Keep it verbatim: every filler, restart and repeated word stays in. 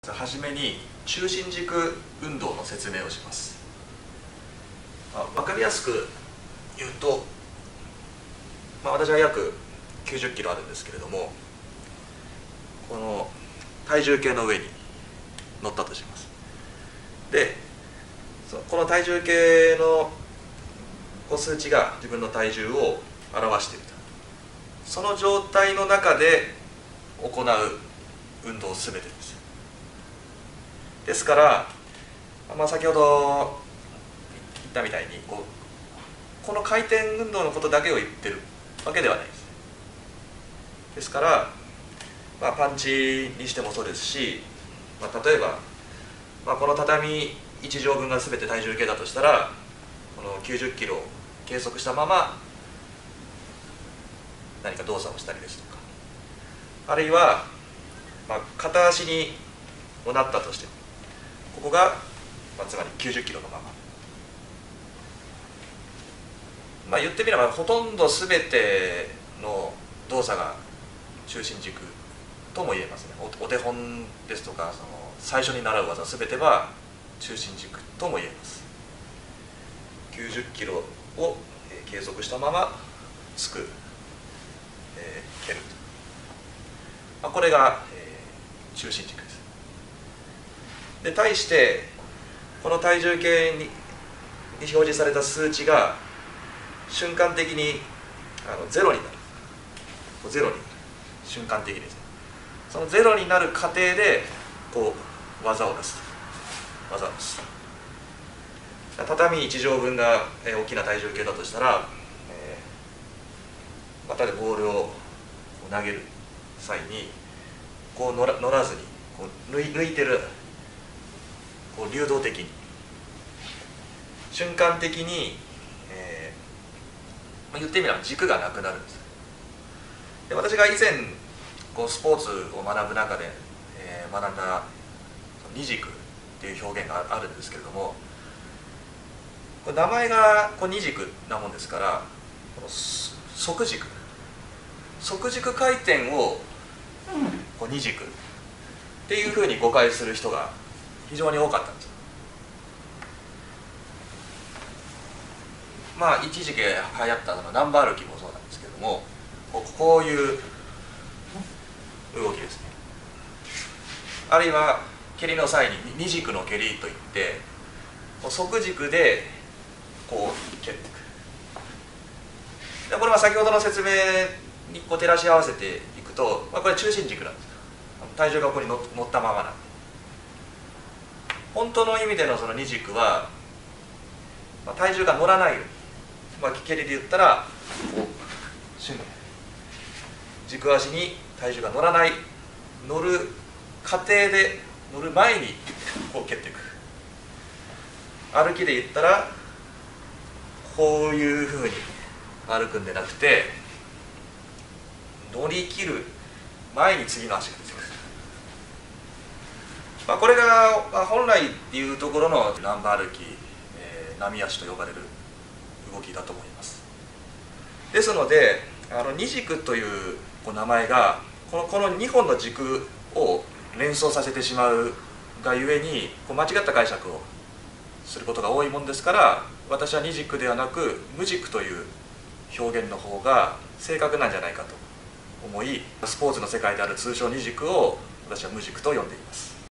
はじめに中心軸運動の説明をします。まあ、分かりやすく言うと、まあ、私は約きゅうじゅっキロあるんですけれども、この体重計の上に乗ったとします。でこの体重計のこう数値が自分の体重を表していると、その状態の中で行う運動すべてです。ですから、まあ、先ほど言ったみたいにこうこの回転運動のことだけを言ってるわけではないです。ですから、まあ、パンチにしてもそうですし、まあ、例えば、まあ、この畳いち畳分が全て体重計だとしたら、このきゅうじゅっキロを計測したまま何か動作をしたりですとか、あるいは、まあ、片足にもなったとしても、ここが、まあ、つまりきゅうじゅっキロのまま、まあ、言ってみればほとんど全ての動作が中心軸とも言えますね。 お, お手本ですとか、その最初に習う技全ては中心軸とも言えます。きゅうじゅっキロを計測したままつく、えー、蹴ると、まあ、これが、えー、中心軸です。で対してこの体重計に表示された数値が瞬間的にあのゼロになる、ゼロになる瞬間的にですね。そのゼロになる過程でこう技を出す技を出す畳いち畳分が大きな体重計だとしたら、えー、またでボールを投げる際にこう乗 ら, 乗らずにこう 抜, い抜いてる、こう流動的に瞬間的に、えー、言ってみれば軸がなくなるんです。で私が以前こうスポーツを学ぶ中で、えー、学んだ二軸っていう表現があるんですけれども、これ名前がこう二軸なもんですから、この側軸側軸回転をこう二軸っていうふうに誤解する人が非常に多かったんです。まあ一時期流行ったナンバー歩きもそうなんですけども、こう、こういう動きですね。あるいは蹴りの際に二軸の蹴りといって、側軸でこう蹴っていく。でこれは先ほどの説明にこう照らし合わせていくと、まあ、これ中心軸なんです。体重がここに乗ったままなんで、本当の意味でのその二軸は、まあ、体重が乗らないように、まあ、蹴りで言ったらこう軸足に体重が乗らない、乗る過程で乗る前にこう蹴っていく。歩きで言ったらこういうふうに歩くんでなくて、乗り切る前に次の足が出てくる。まあ、これが本来っていうところのナンバー歩き、えー、波足と呼ばれる動きだと思います。ですのであの二軸というこう名前がこのこのにほんの軸を連想させてしまうがゆえに、こう間違った解釈をすることが多いもんですから、私は二軸ではなく無軸という表現の方が正確なんじゃないかと思い、スポーツの世界である通称二軸を私は無軸と呼んでいます。